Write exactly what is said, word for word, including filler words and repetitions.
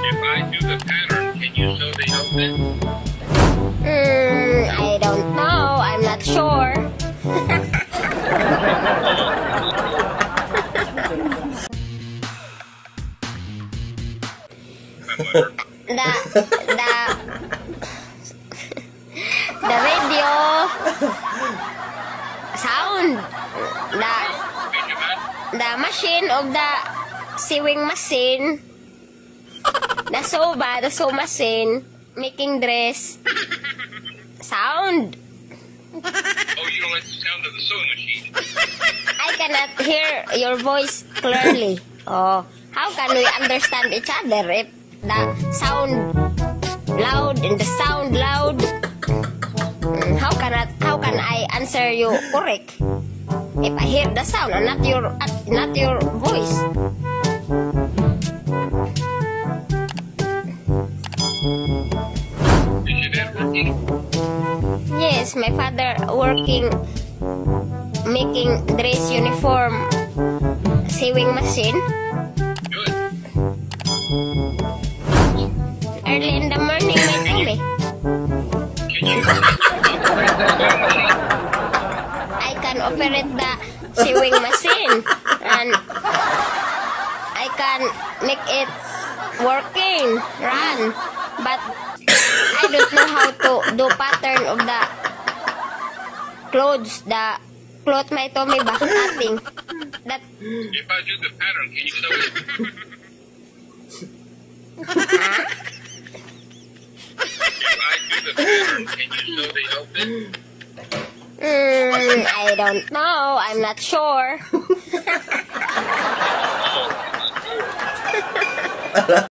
If I do the pattern, can you sew the outfit? Hmm, I don't know. I'm not sure. the the the radio sound, the the machine of the sewing machine, the soba, the sew machine making dress sound. Oh, you don't like the sound of the sewing machine? I cannot hear your voice clearly. Oh, how can we understand each other if the sound loud and the sound loud? Mm, How can I, how can I answer you correct if I hear the sound and not your uh, not your voice? Is your dad working? Yes, my father working making dress uniform sewing machine. Good. Early in the morning, my time eh. Can you operate the sewing machine? I can operate the sewing machine and I can make it working, run, but I don't know how to do pattern of the clothes, the cloth my Tommy ba, cutting. That, If I do the pattern, can you sew it? huh? If I do the pattern, can you sew the outfit? Mm, I don't know, I'm not sure.